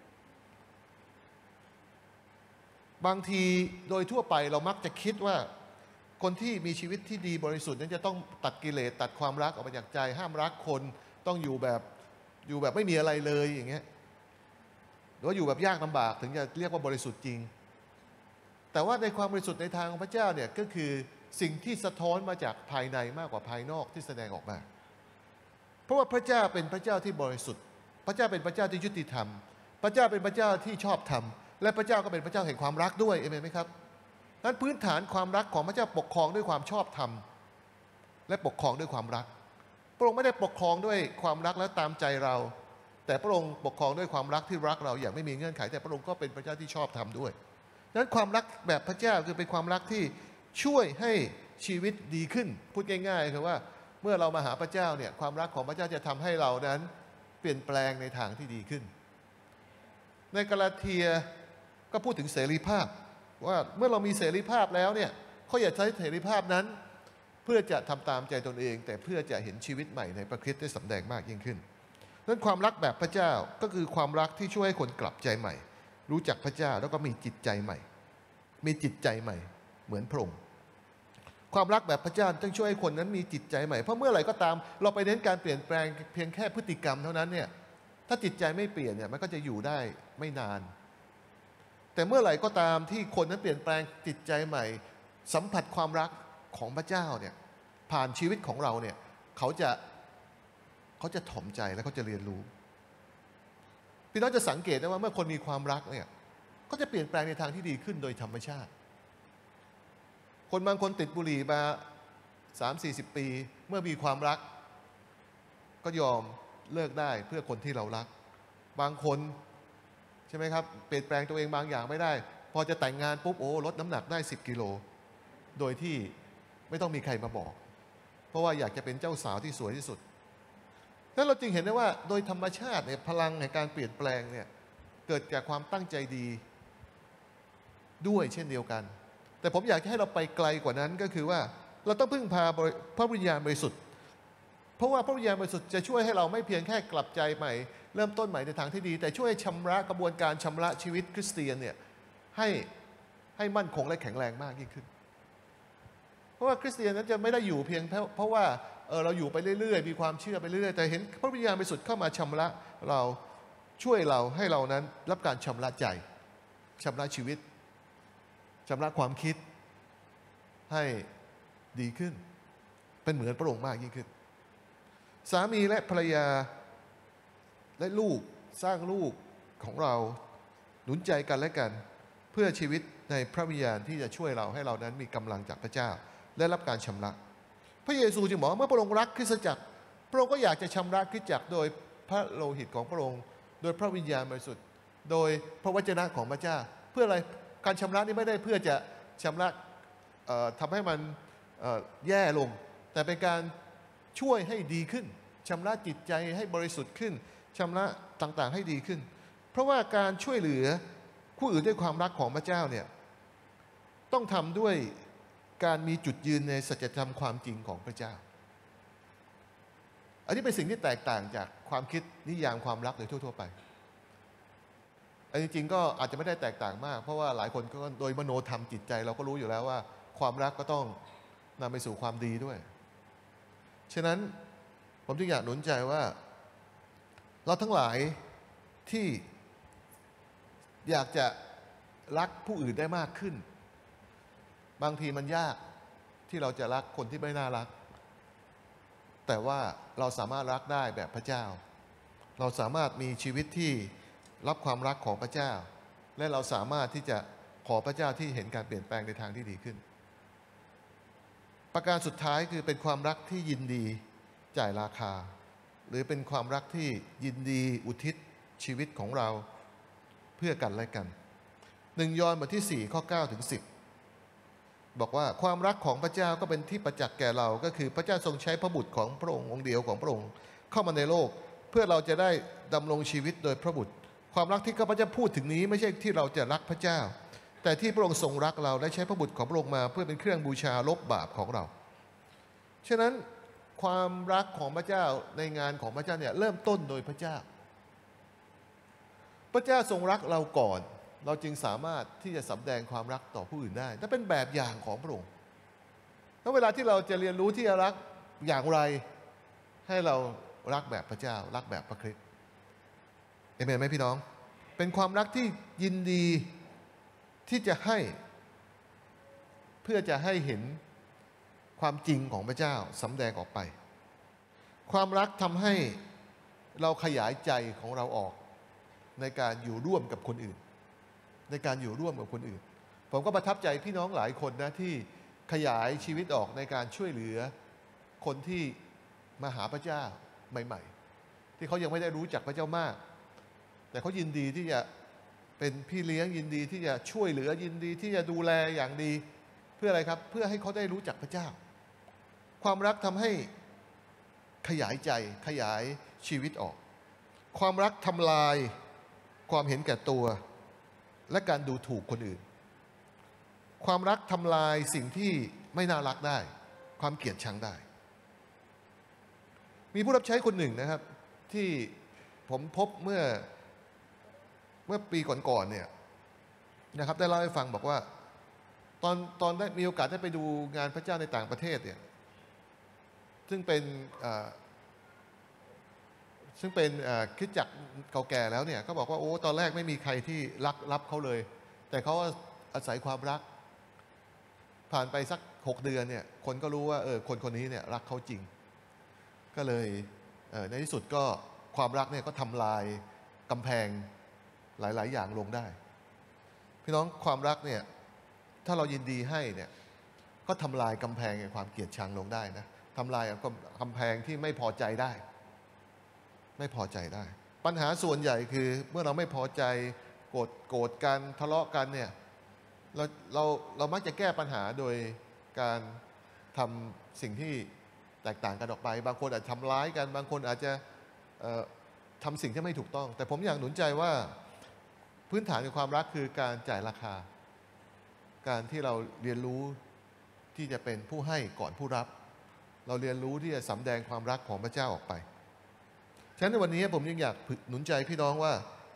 บางทีโดยทั่วไปเรามักจะคิดว่าคนที่มีชีวิตที่ดีบริสุทธิ์นั้นจะต้องตัดกิเลสตัดความรักออกมาจากใจห้ามรักคนต้องอยู่แบบไม่มีอะไรเลยอย่างเงี้ยหรือว่าอยู่แบบยากลำบากถึงจะเรียกว่าบริสุทธิ์จริงแต่ว่าในความบริสุทธิ์ในทางของพระเจ้าเนี่ยก็คือสิ่งที่สะท้อนมาจากภายในมากกว่าภายนอกที่แสดงออกมาเพราะว่าพระเจ้าเป็นพระเจ้าที่บริสุทธิ์พระเจ้าเป็นพระเจ้าที่ยุติธรรมพระเจ้าเป็นพระเจ้าที่ชอบธรรมและพระเจ้าก็เป็นพระเจ้าแห่งความรักด้วยเอเมนไหมครับนั้นพื้นฐานความรักของพระเจ้าปกครองด้วยความชอบธรรมและปกครองด้วยความรักพระองค์ไม่ได้ปกครองด้วยความรักแล้วตามใจเราแต่พระองค์ปกครองด้วยความรักที่รักเราอย่างไม่มีเงื่อนไขแต่พระองค์ก็เป็นพระเจ้าที่ชอบธรรมด้วยนั้นความรักแบบพระเจ้าคือเป็นความรักที่ช่วยให้ชีวิตดีขึ้นพูดง่ายๆคือว่าเมื่อเรามาหาพระเจ้าเนี่ยความรักของพระเจ้าจะทำให้เรานั้นเปลี่ยนแปลงในทางที่ดีขึ้นในกาลาเทียก็พูดถึงเสรีภาพว่าเมื่อเรามีเสรีภาพแล้วเนี่ยเขาอยากใช้เสรีภาพนั้นเพื่อจะทำตามใจตนเองแต่เพื่อจะเห็นชีวิตใหม่ในพระคริสต์ได้สำแดงมากยิ่งขึ้นนั้นความรักแบบพระเจ้าก็คือความรักที่ช่วยให้คนกลับใจใหม่รู้จักพระเจ้าแล้วก็มีจิตใจใหม่มีจิตใจใหม่เหมือนพระองค์ความรักแบบพระเจ้าต้องช่วยให้คนนั้นมีจิตใจใหม่เพราะเมื่อไหร่ก็ตามเราไปเน้นการเปลี่ยนแปลงเพียงแค่พฤติกรรมเท่านั้นเนี่ยถ้าจิตใจไม่เปลี่ยนเนี่ยมันก็จะอยู่ได้ไม่นานแต่เมื่อไหร่ก็ตามที่คนนั้นเปลี่ยนแปลงจิตใจใหม่สัมผัสความรักของพระเจ้าเนี่ยผ่านชีวิตของเราเนี่ยเขาจะถ่อมใจและเขาจะเรียนรู้พี่น้องจะสังเกตได้ว่าเมื่อคนมีความรักเนี่ยก็จะเปลี่ยนแปลงในทางที่ดีขึ้นโดยธรรมชาติคนบางคนติดบุหรี่มา30-40 ปีเมื่อมีความรักก็ยอมเลิกได้เพื่อคนที่เรารักบางคนใช่ไหมครับเปลี่ยนแปลงตัวเองบางอย่างไม่ได้พอจะแต่งงานปุ๊บโอ้ลดน้ำหนักได้10 กิโลโดยที่ไม่ต้องมีใครมาบอก เพราะว่าอยากจะเป็นเจ้าสาวที่สวยที่สุดนั้นเราจึงเห็นได้ว่าโดยธรรมชาติเนี่ยพลังในการเปลี่ยนแปลงเนี่ยเกิดจากความตั้งใจดีด้วยเช่นเดียวกันแต่ผมอยากจะให้เราไปไกลกว่านั้นก็คือว่าเราต้องพึ่งพาพระวิญญาณบริสุทธิ์เพราะว่าพระวิญญาณบริสุทธิ์จะช่วยให้เราไม่เพียงแค่กลับใจใหม่เริ่มต้นใหม่ในทางที่ดีแต่ช่วยชำระกระบวนการชำระชีวิตคริสเตียนเนี่ยให้มั่นคงและแข็งแรงมากยิ่งขึ้นเพราะว่าคริสเตียนนั้นจะไม่ได้อยู่เพียงเพราะว่าเราอยู่ไปเรื่อยๆมีความเชื่อไปเรื่อยๆแต่เห็นพระวิญญาณบริสุทธิ์เข้ามาชำระเราช่วยเราให้เรานั้นรับการชำระใจชำระชีวิตชำระความคิดให้ดีขึ้นเป็นเหมือนพระองค์มากยิ่งขึ้นสามีและภรรยาและลูกสร้างลูกของเราหนุนใจกันและกันเพื่อชีวิตในพระวิญญาณที่จะช่วยเราให้เรานั้นมีกำลังจากพระเจ้าและรับการชำระพระเยซูจึงบอกว่าเมื่อพระองค์รักคริสตจักรพระองค์ก็อยากจะชำระคริสตจักรโดยพระโลหิตของพระองค์โดยพระวิญญาณบริสุทธิ์โดยพระวจนะของพระเจ้าเพื่ออะไรการชำระนี้ไม่ได้เพื่อจะชำระทำให้มันแย่ลงแต่เป็นการช่วยให้ดีขึ้นชำระจิตใจให้บริสุทธิ์ขึ้นชำระต่างๆให้ดีขึ้นเพราะว่าการช่วยเหลือผู้อื่นด้วยความรักของพระเจ้าเนี่ยต้องทำด้วยการมีจุดยืนในสัจธรรมความจริงของพระเจ้าอันนี้เป็นสิ่งที่แตกต่างจากความคิดนิยามความรักโดยทั่วๆไปอันจริงๆก็อาจจะไม่ได้แตกต่างมากเพราะว่าหลายคนก็โดยมโนธรรมจิตใจเราก็รู้อยู่แล้วว่าความรักก็ต้องนำไปสู่ความดีด้วยฉะนั้นผมจึงอยากหนุนใจว่าเราทั้งหลายที่อยากจะรักผู้อื่นได้มากขึ้นบางทีมันยากที่เราจะรักคนที่ไม่น่ารักแต่ว่าเราสามารถรักได้แบบพระเจ้าเราสามารถมีชีวิตที่รับความรักของพระเจ้าและเราสามารถที่จะขอพระเจ้าที่เห็นการเปลี่ยนแปลงในทางที่ดีขึ้นประการสุดท้ายคือเป็นความรักที่ยินดีจ่ายราคาหรือเป็นความรักที่ยินดีอุทิศชีวิตของเราเพื่อกันและกัน1 ยอห์นบทที่4ข้อ9ถึง10บอกว่าความรักของพระเจ้าก็เป็นที่ประจักษ์แก่เราก็คือพระเจ้าทรงใช้พระบุตรของพระองค์องค์เดียวของพระองค์เข้ามาในโลกเพื่อเราจะได้ดำรงชีวิตโดยพระบุตรความรักที่ข้าพเจ้าพูดถึงนี้ไม่ใช่ที่เราจะรักพระเจ้าแต่ที่พระองค์ทรงรักเราและใช้พระบุตรของพระองค์มาเพื่อเป็นเครื่องบูชาลบบาปของเราฉะนั้นความรักของพระเจ้าในงานของพระเจ้าเนี่ยเริ่มต้นโดยพระเจ้าพระเจ้าทรงรักเราก่อนเราจึงสามารถที่จะสำแดงความรักต่อผู้อื่นได้นั่นเป็นแบบอย่างของพระองค์แล้วเวลาที่เราจะเรียนรู้ที่จะรักอย่างไรให้เรารักแบบพระเจ้ารักแบบพระคริสต์เอเมนไหมพี่น้องเป็นความรักที่ยินดีที่จะให้เพื่อจะให้เห็นความจริงของพระเจ้าสำแดงออกไปความรักทำให้เราขยายใจของเราออกในการอยู่ร่วมกับคนอื่นในการอยู่ร่วมกับคนอื่นผมก็ประทับใจพี่น้องหลายคนนะที่ขยายชีวิตออกในการช่วยเหลือคนที่มาหาพระเจ้าใหม่ๆที่เขายังไม่ได้รู้จักพระเจ้ามากแต่เขายินดีที่จะเป็นพี่เลี้ยงยินดีที่จะช่วยเหลือยินดีที่จะดูแลอย่างดีเพื่ออะไรครับเพื่อให้เขาได้รู้จักพระเจ้าความรักทำให้ขยายใจขยายชีวิตออกความรักทำลายความเห็นแก่ตัวและการดูถูกคนอื่นความรักทำลายสิ่งที่ไม่น่ารักได้ความเกลียดชังได้มีผู้รับใช้คนหนึ่งนะครับที่ผมพบเมื่อปีก่อนๆเนี่ยนะครับได้เล่าให้ฟังบอกว่าตอนได้มีโอกาสได้ไปดูงานพระเจ้าในต่างประเทศเนี่ยซึ่งเป็นคริสตจักรเก่าแก่แล้วเนี่ยก็บอกว่าโอ้ตอนแรกไม่มีใครที่รับเขาเลยแต่เขาอาศัยความรักผ่านไปสัก6 เดือนเนี่ยคนก็รู้ว่าคนนี้เนี่ยรักเขาจริงก็เลยในที่สุดก็ความรักเนี่ยก็ทำลายกำแพงหลายๆอย่างลงได้พี่น้องความรักเนี่ยถ้าเรายินดีให้เนี่ยก็ทำลายกำแพงแห่งความเกลียดชังลงได้นะทำลายกำแพงที่ไม่พอใจได้ปัญหาส่วนใหญ่คือเมื่อเราไม่พอใจโกรธกันทะเลาะกันเนี่ยเรามักจะแก้ปัญหาโดยการทำสิ่งที่แตกต่างกันออกไปบางคนอาจทำร้ายกันบางคนอาจจะทำสิ่งที่ไม่ถูกต้องแต่ผมอยากหนุนใจว่าพื้นฐานของความรักคือการจ่ายราคาการที่เราเรียนรู้ที่จะเป็นผู้ให้ก่อนผู้รับเราเรียนรู้ที่จะสำแดงความรักของพระเจ้าออกไปฉะนั้นในวันนี้ผมยังอยากหนุนใจพี่น้องว่า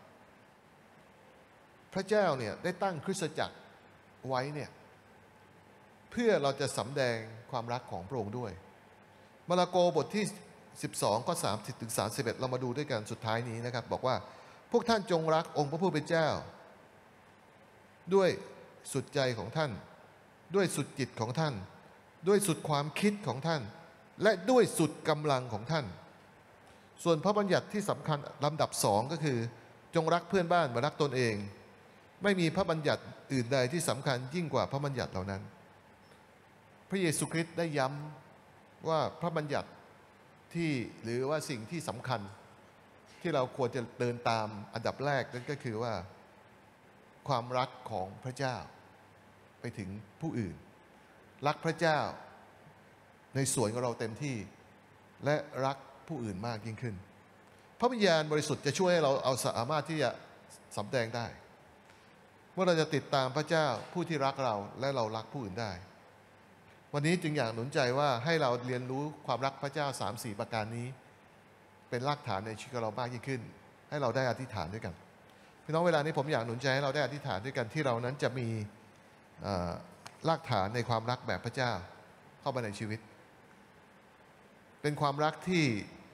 พระเจ้าเนี่ยได้ตั้งคริสตจักรไว้เนี่ยเพื่อเราจะสำแดงความรักของพระองค์ด้วยมาระโกบทที่12ข้อ30ถึง31เรามาดูด้วยกันสุดท้ายนี้นะครับบอกว่าพวกท่านจงรักองค์พระผู้เป็นเจ้าด้วยสุดใจของท่านด้วยสุดจิตของท่านด้วยสุดความคิดของท่านและด้วยสุดกำลังของท่านส่วนพระบัญญัติที่สำคัญลำดับ2ก็คือจงรักเพื่อนบ้านเหมือนรักตนเองไม่มีพระบัญญัติอื่นใดที่สำคัญยิ่งกว่าพระบัญญัติเหล่านั้นพระเยซูคริสต์ได้ย้ำว่าพระบัญญัติที่หรือว่าสิ่งที่สำคัญที่เราควรจะเดินตามอันดับแรกนั่นก็คือว่าความรักของพระเจ้าไปถึงผู้อื่นรักพระเจ้าในส่วนของเราเต็มที่และรักผู้อื่นมากยิ่งขึ้นพระวิญญาณบริสุทธิ์จะช่วยให้เราเอาสามารถที่จะสำแดงได้เมื่อเราจะติดตามพระเจ้าผู้ที่รักเราและเรารักผู้อื่นได้วันนี้จึงอยากหนุนใจว่าให้เราเรียนรู้ความรักพระเจ้า 3-4 ประการนี้เป็นรากฐานในชีวิตเรามากยิ่งขึ้นให้เราได้อธิษฐานด้วยกันพี่น้องเวลานี้ผมอยากหนุนใจให้เราได้อธิษฐานด้วยกันที่เรานั้นจะมีรากฐานในความรักแบบพระเจ้าเข้ามาในชีวิตเป็นความรักที่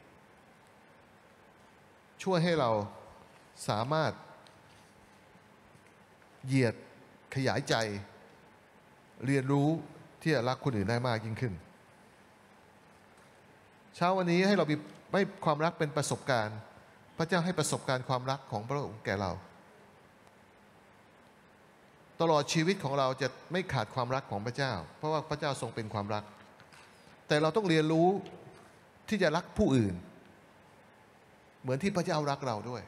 ช่วยให้เราสามารถเหยียดขยายใจเรียนรู้ที่จะรักคนอื่นได้มากยิ่งขึ้นเช้าวันนี้ให้เราให้ความรักเป็นประสบการณ์พระเจ้าให้ประสบการณ์ความรักของพระองค์แก่เราตลอดชีวิตของเราจะไม่ขาดความรักของพระเจ้าเพราะว่าพระเจ้าทรงเป็นความรักแต่เราต้องเรียนรู้ที่จะรักผู้อื่นเหมือนที่พระเจ้ารักเราด้วย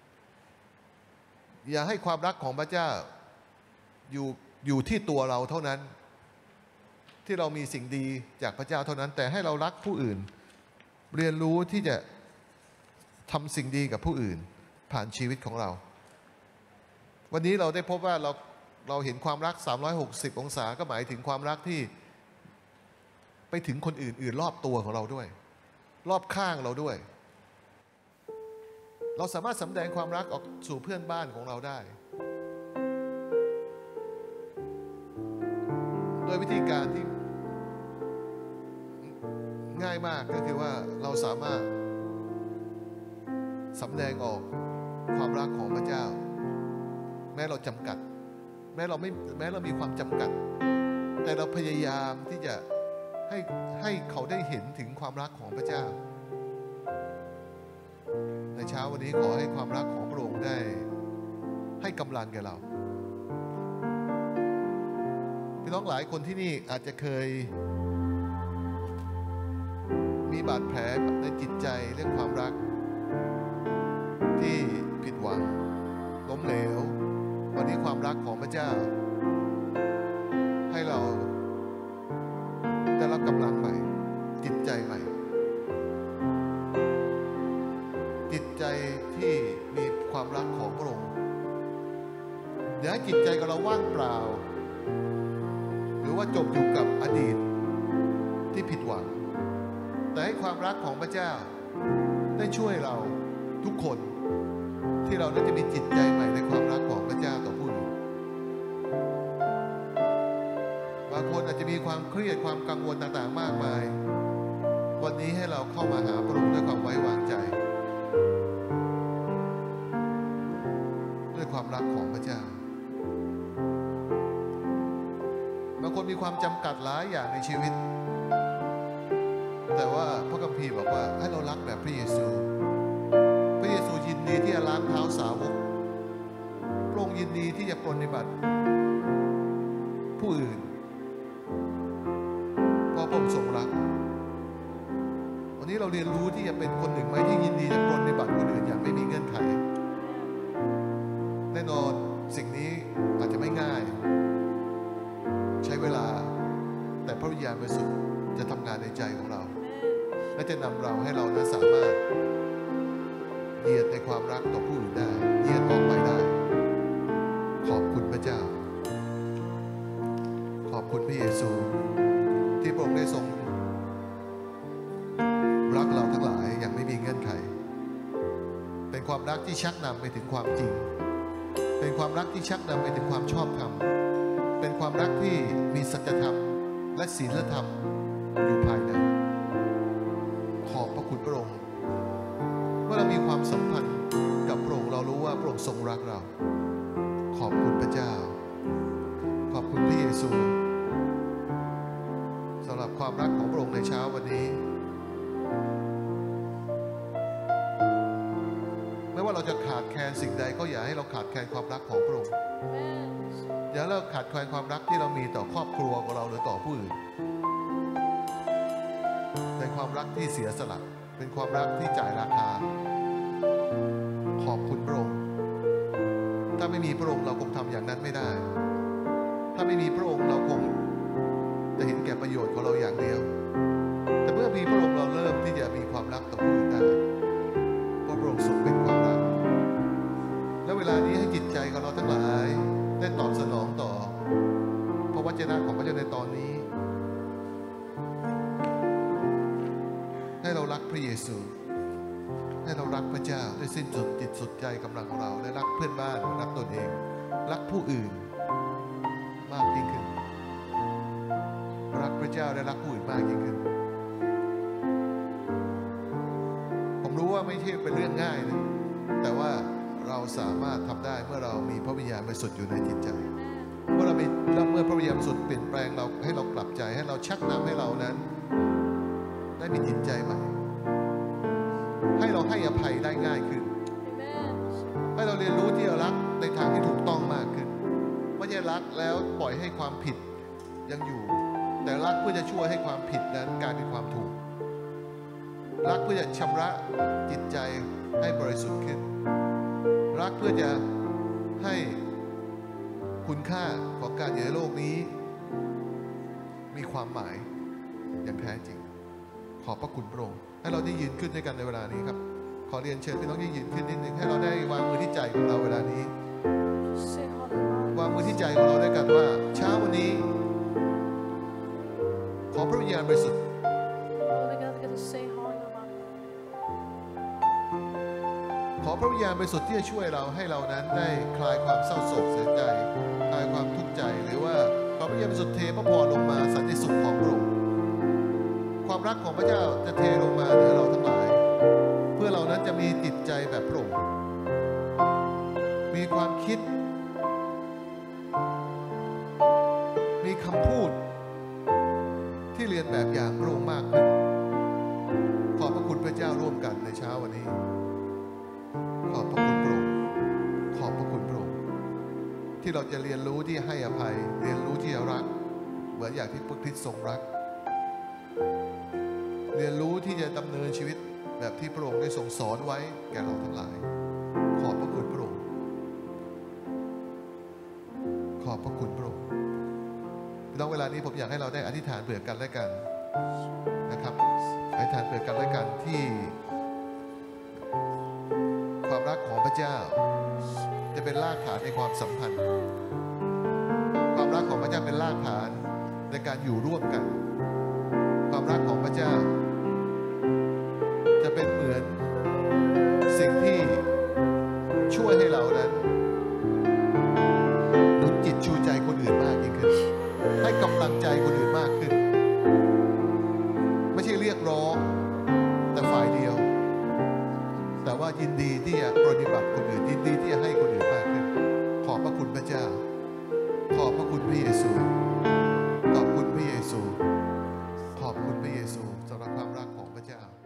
อย่าให้ความรักของพระเจ้าอยู่ที่ตัวเราเท่านั้นที่เรามีสิ่งดีจากพระเจ้าเท่านั้นแต่ให้เรารักผู้อื่นเรียนรู้ที่จะทำสิ่งดีกับผู้อื่นผ่านชีวิตของเราวันนี้เราได้พบว่าเราเห็นความรัก360องศาก็หมายถึงความรักที่ไปถึงคนอื่นรอบตัวของเราด้วยรอบข้างเราด้วยเราสามารถสำแดงความรักออกสู่เพื่อนบ้านของเราได้โดยวิธีการที่ง่ายมากก็คือว่าเราสามารถสำแดงออกความรักของพระเจ้าแม้เราจำกัดแม้เรามีความจำกัดแต่เราพยายามที่จะให้เขาได้เห็นถึงความรักของพระเจ้าในเช้าวันนี้ขอให้ความรักของพระองค์ได้ให้กำลังแก่เราพี่น้องหลายคนที่นี่อาจจะเคยมีบาดแผลในจิตใจเรื่องความรักที่ผิดหวังล้มเหลววันนี้ความรักของพระเจ้าให้เราได้รับกำลังใหม่จิตใจใหม่จิตใจที่มีความรักของพระองค์อย่าให้จิตใจของเราว่างเปล่าหรือว่าจมอยู่กับอดีตที่ผิดหวังแต่ให้ความรักของพระเจ้าได้ช่วยเราทุกคนที่เราได้จะมีจิตใจใหม่ในความรักของพระเจ้าต่อผู้อื่นบางคนอาจจะมีความเครียดความกังวลต่างๆมากมายวันนี้ให้เราเข้ามาหาพระองค์ด้วยความไว้วางใจด้วยความรักของพระเจ้าบางคนมีความจำกัดหลายอย่างในชีวิตแต่ว่าพระคัมภีร์บอกว่าให้เรารักแบบพระเยซูพระเยซูยินดีที่จะล้างเท้าสาวกพระองค์ยินดีที่จะปรนนิบัติผู้อื่นเพราะพระองค์ทรงรักวันนี้เราเรียนรู้ที่จะเป็นคนหนึ่งไหมที่ยินดีจะปรนนิบัติคนอื่นอย่างไม่มีเงื่อนไขแน่นอนสิ่งนี้อาจจะไม่ง่ายใช้เวลาแต่พระวิญญาณบริสุทธิ์ความรักต่อผู้อื่นได้เยียดออกไปได้ขอบคุณพระเจ้าขอบคุณพระเยซูที่พระองค์ได้ทรงรักเราทั้งหลายอย่างไม่มีเงื่อนไขเป็นความรักที่ชักนำไปถึงความจริงเป็นความรักที่ชักนำไปถึงความชอบธรรมเป็นความรักที่มีสัจธรรมและศีลธรรมอยู่ภายในขอบพระคุณพระองค์เมื่อเรามีความสัมพันธ์กับพระองค์เรารู้ว่าพระองค์ทรงรักเราขอบคุณพระเจ้าขอบคุณพระเยซูสำหรับความรักของพระองค์ในเช้าวันนี้ไม่ว่าเราจะขาดแคลนสิ่งใดก็อย่าให้เราขาดแคลนความรักของพระองค์อย่าให้เราขาดแคลนความรักที่เรามีต่อครอบครัวของเราหรือต่อผู้อื่นเป็นความรักที่เสียสละเป็นความรักที่จ่ายราคาขอบคุณพระองค์ถ้าไม่มีพระองค์เราคงทำอย่างนั้นไม่ได้ถ้าไม่มีพระองค์เราคงจะเห็นแก่ประโยชน์ของเราอย่างเดียวแต่เมื่อมีพระองค์เราเริ่มที่จะมีความรักต่อผู้อื่นได้เพราะพระองค์ทรงเป็นความรักและเวลานี้ให้จิตใจของเราทั้งหลายได้ตอบสนองต่อพระวจนะของพระเจ้าในตอนนี้ให้เรารักพระเยซูให้เรารักพระเจ้าด้วยสิ้นสุดจิตสุดใจกำลังของเราและรักเพื่อนบ้านรักตนเองรักผู้อื่นมากยิ่งขึ้นรักพระเจ้าและรักผู้อื่นมากยิ่งขึ้นผมรู้ว่าไม่ใช่เป็นเรื่องง่ายนะแต่ว่าเราสามารถทำได้เมื่อเรามีพระวิญญาณบริสุทธิ์อยู่ในจิตใจเมื่อพระวิญญาณบริสุทธิ์เปลี่ยนแปลงเราให้เรากลับใจให้เราชักนำให้เรานั้นได้มีจิตใจใหม่ให้เราให้อภัยได้ง่ายขึ้นให้เราเรียนรู้ที่จะรักในทางที่ถูกต้องมากขึ้นไม่ใช่รักแล้วปล่อยให้ความผิดยังอยู่แต่รักเพื่อจะช่วยให้ความผิดนั้นกลายเป็นความถูกรักเพื่อจะชำระจิตใจให้บริสุทธิ์ขึ้นรักเพื่อจะให้คุณค่าของการอยู่ในโลกนี้มีความหมายอย่างแท้จริงขอบพระคุณพระองค์ให้เราได้ยืนขึ้นด้วยกันในเวลานี้ครับขอเรียนเชิญพี่น้องได้ยืนขึ้นนิดนึงให้เราได้วางมือที่ใจของเราเวลานี้วางมือที่ใจของเราด้วยกันว่าเช้าวันนี้ขอพระวิญญาณบริสุทธิ์ขอพระวิญญาณบริสุทธิ์ที่จะช่วยเราให้เรานั้นได้คลายความเศร้าโศกเสียใจคลายความทุกข์ใจหรือว่าขอพระวิญญาณบริสุทธิ์เทพระพรลงมาสันติสุขของพระองค์ความรักของพระเจ้าจะเทลงมาเหนือเราทั้งหลายเพื่อเรานั้นจะมีจิตใจแบบพระองค์มีความคิดมีคำพูดที่เรียนแบบอย่างพระองค์มากขึ้นขอบพระคุณพระเจ้าร่วมกันในเช้าวันนี้ขอบพระคุณพระองค์ขอบพระคุณพระองค์ที่เราจะเรียนรู้ที่ให้อภัยเรียนรู้ที่จะรักเหมือนอย่างที่พระคริสต์ทรงรักเรียนรู้ที่จะดำเนินชีวิตแบบที่พระองค์ได้ทรงสอนไว้แก่เราทั้งหลายขอบพระคุณพระองค์ขอบพระคุณพระองค์พี่น้องเวลานี้ผมอยากให้เราได้อธิษฐานเผื่อกันและกันนะครับอธิษฐานเผื่อกันและกันที่ความรักของพระเจ้าจะเป็นรากฐานในความสัมพันธ์ความรักของพระเจ้าเป็นรากฐานในการอยู่ร่วมกันความรักของพระเจ้าจะเป็นเหมือนสิ่งที่ช่วยให้เรานั้นหนุนจิตชูใจคนอื่นมากยิ่งขึ้นให้กำลังใจคนอื่นมากขึ้นไม่ใช่เรียกร้องแต่ฝ่ายเดียวแต่ว่ายินดีที่จะปฏิบัติคนอื่นยินดีที่จะให้คนอื่นมากขึ้นขอบพระคุณพระเจ้าขอบพระคุณพระเยซูขอบคุณพระเยซูขอบคุณพระเยซูสำหรับความรักของพระเจ้า